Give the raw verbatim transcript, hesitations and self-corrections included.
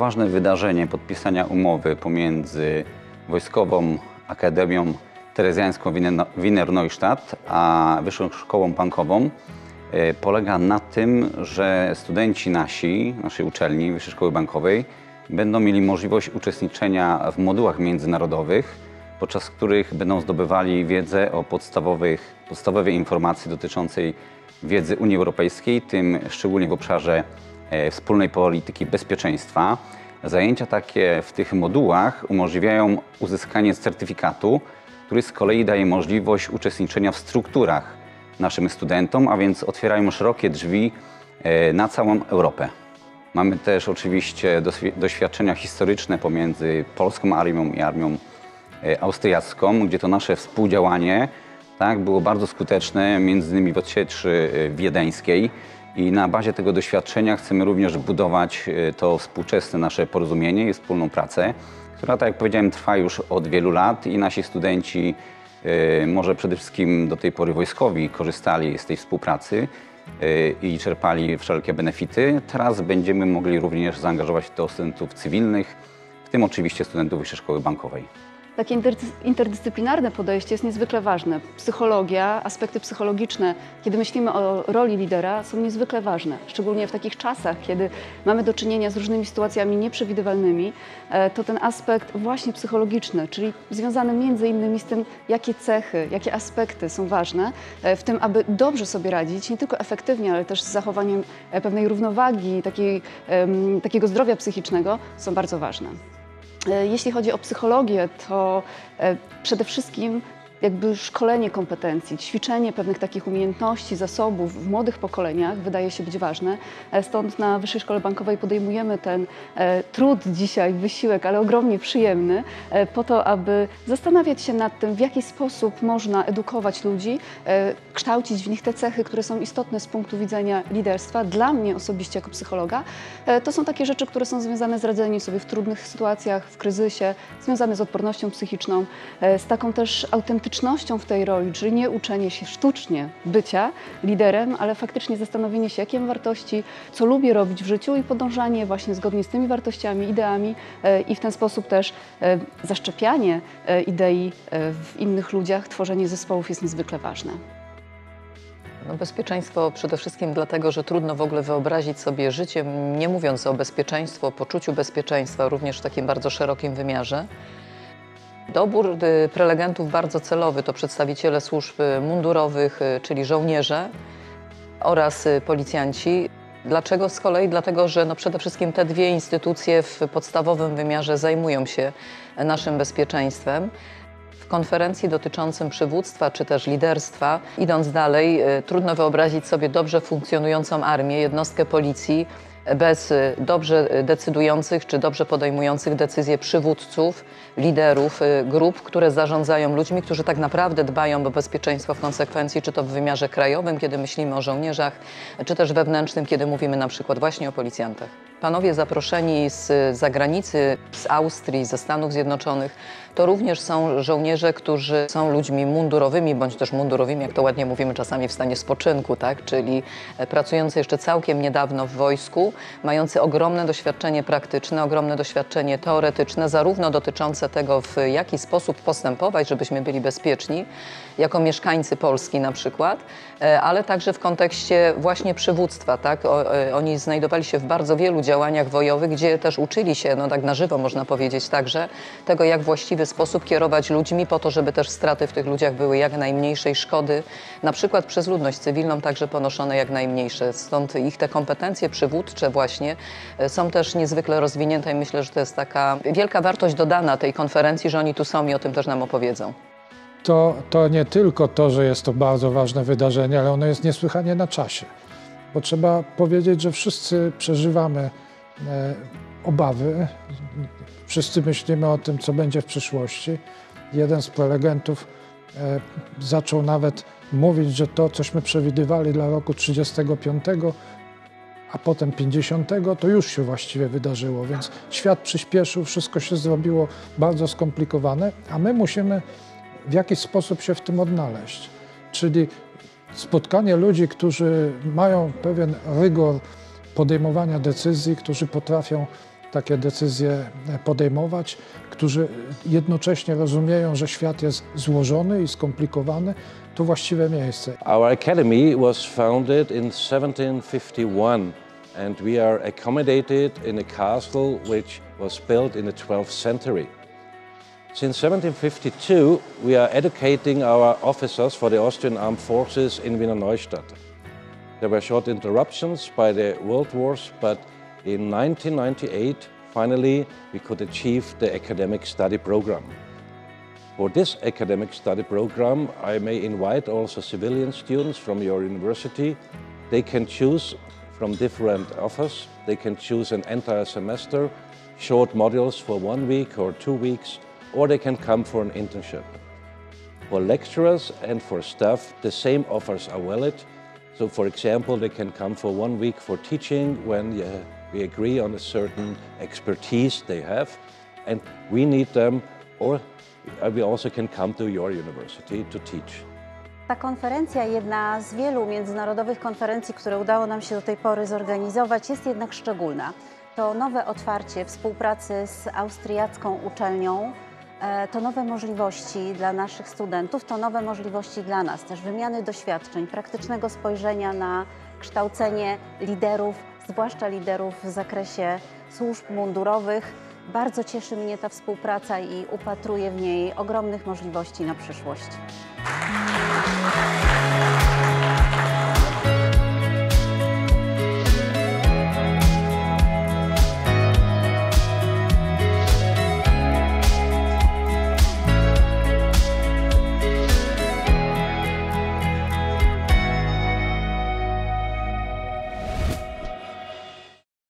ważne wydarzenie podpisania umowy pomiędzy Wojskową Akademią Terezjańską Wiener Neustadt a Wyższą Szkołą Bankową polega na tym, że studenci nasi, naszej uczelni Wyższej Szkoły Bankowej będą mieli możliwość uczestniczenia w modułach międzynarodowych, podczas których będą zdobywali wiedzę o podstawowych, podstawowej informacji dotyczącej wiedzy Unii Europejskiej, tym szczególnie w obszarze wspólnej polityki bezpieczeństwa. Zajęcia takie w tych modułach umożliwiają uzyskanie certyfikatu, który z kolei daje możliwość uczestniczenia w strukturach naszym studentom, a więc otwierają szerokie drzwi na całą Europę. Mamy też oczywiście doświadczenia historyczne pomiędzy polską armią i armią austriacką, gdzie to nasze współdziałanie tak, było bardzo skuteczne, między innymi w odsieczy wiedeńskiej. I na bazie tego doświadczenia chcemy również budować to współczesne nasze porozumienie i wspólną pracę, która, tak jak powiedziałem, trwa już od wielu lat i nasi studenci, może przede wszystkim do tej pory wojskowi, korzystali z tej współpracy i czerpali wszelkie benefity. Teraz będziemy mogli również zaangażować to studentów cywilnych, w tym oczywiście studentów Wyższej Szkoły Bankowej. Takie interdyscyplinarne podejście jest niezwykle ważne. Psychologia, aspekty psychologiczne, kiedy myślimy o roli lidera, są niezwykle ważne. Szczególnie w takich czasach, kiedy mamy do czynienia z różnymi sytuacjami nieprzewidywalnymi, to ten aspekt właśnie psychologiczny, czyli związany między innymi z tym, jakie cechy, jakie aspekty są ważne w tym, aby dobrze sobie radzić, nie tylko efektywnie, ale też z zachowaniem pewnej równowagi, takiej, takiego zdrowia psychicznego, są bardzo ważne. Jeśli chodzi o psychologię, to przede wszystkim jakby szkolenie kompetencji, ćwiczenie pewnych takich umiejętności, zasobów w młodych pokoleniach wydaje się być ważne. Stąd na Wyższej Szkole Bankowej podejmujemy ten e, trud dzisiaj, wysiłek, ale ogromnie przyjemny, e, po to, aby zastanawiać się nad tym, w jaki sposób można edukować ludzi, e, kształcić w nich te cechy, które są istotne z punktu widzenia liderstwa. Dla mnie osobiście jako psychologa e, to są takie rzeczy, które są związane z radzeniem sobie w trudnych sytuacjach, w kryzysie, związane z odpornością psychiczną, e, z taką też autentycznością w tej roli, czyli nie uczenie się sztucznie bycia liderem, ale faktycznie zastanowienie się, jakie mam wartości, co lubię robić w życiu i podążanie właśnie zgodnie z tymi wartościami, ideami i w ten sposób też zaszczepianie idei w innych ludziach, tworzenie zespołów jest niezwykle ważne. No, bezpieczeństwo przede wszystkim dlatego, że trudno w ogóle wyobrazić sobie życie, nie mówiąc o bezpieczeństwie, o poczuciu bezpieczeństwa, również w takim bardzo szerokim wymiarze. Dobór prelegentów bardzo celowy to przedstawiciele służb mundurowych, czyli żołnierze oraz policjanci. Dlaczego z kolei? Dlatego, że no przede wszystkim te dwie instytucje w podstawowym wymiarze zajmują się naszym bezpieczeństwem. W konferencji dotyczącym przywództwa czy też liderstwa, idąc dalej, trudno wyobrazić sobie dobrze funkcjonującą armię, jednostkę policji, bez dobrze decydujących czy dobrze podejmujących decyzje przywódców, liderów, grup, które zarządzają ludźmi, którzy tak naprawdę dbają o bezpieczeństwo w konsekwencji, czy to w wymiarze krajowym, kiedy myślimy o żołnierzach, czy też wewnętrznym, kiedy mówimy na przykład właśnie o policjantach. Panowie zaproszeni z zagranicy, z Austrii, ze Stanów Zjednoczonych, to również są żołnierze, którzy są ludźmi mundurowymi, bądź też mundurowymi, jak to ładnie mówimy czasami w stanie spoczynku, tak? Czyli pracujący jeszcze całkiem niedawno w wojsku, mający ogromne doświadczenie praktyczne, ogromne doświadczenie teoretyczne, zarówno dotyczące tego, w jaki sposób postępować, żebyśmy byli bezpieczni, jako mieszkańcy Polski na przykład, ale także w kontekście właśnie przywództwa, tak? O, oni znajdowali się w bardzo wielu działaniach bojowych, gdzie też uczyli się, no tak na żywo można powiedzieć także, tego, jak właściwy sposób kierować ludźmi po to, żeby też straty w tych ludziach były jak najmniejsze i szkody, na przykład przez ludność cywilną także ponoszone jak najmniejsze. Stąd ich te kompetencje przywódcze właśnie są też niezwykle rozwinięte i myślę, że to jest taka wielka wartość dodana tej konferencji, że oni tu są i o tym też nam opowiedzą. To, to nie tylko to, że jest to bardzo ważne wydarzenie, ale ono jest niesłychanie na czasie. Bo trzeba powiedzieć, że wszyscy przeżywamy e, obawy, wszyscy myślimy o tym, co będzie w przyszłości. Jeden z prelegentów e, zaczął nawet mówić, że to, cośmy przewidywali dla roku trzydziestego piątego, a potem pięćdziesiątego, to już się właściwie wydarzyło, więc świat przyspieszył, wszystko się zrobiło bardzo skomplikowane, a my musimy w jakiś sposób się w tym odnaleźć. Czyli spotkanie ludzi, którzy mają pewien rygor podejmowania decyzji, którzy potrafią takie decyzje podejmować, którzy jednocześnie rozumieją, że świat jest złożony i skomplikowany, to właściwe miejsce. Our academy was founded in seventeen fifty-one and we are accommodated in a castle which was built in the twelfth century. Since seventeen fifty-two, we are educating our officers for the Austrian Armed Forces in Wiener Neustadt. There were short interruptions by the World Wars, but in nineteen ninety-eight, finally, we could achieve the academic study program. For this academic study program, I may invite also civilian students from your university. They can choose from different offers. They can choose an entire semester, short modules for one week or two weeks, or they can come for an internship. For lecturers and for staff, the same offers are valid. So, for example, they can come for one week for teaching when uh, we agree on a certain expertise they have, and we need them, or we also can come to your university to teach. Ta konferencja, jedna z wielu międzynarodowych konferencji, które udało nam się do tej pory zorganizować, jest jednak szczególna. To nowe otwarcie współpracy z austriacką uczelnią, to nowe możliwości dla naszych studentów, to nowe możliwości dla nas, też wymiany doświadczeń, praktycznego spojrzenia na kształcenie liderów, zwłaszcza liderów w zakresie służb mundurowych. Bardzo cieszy mnie ta współpraca i upatruję w niej ogromnych możliwości na przyszłość.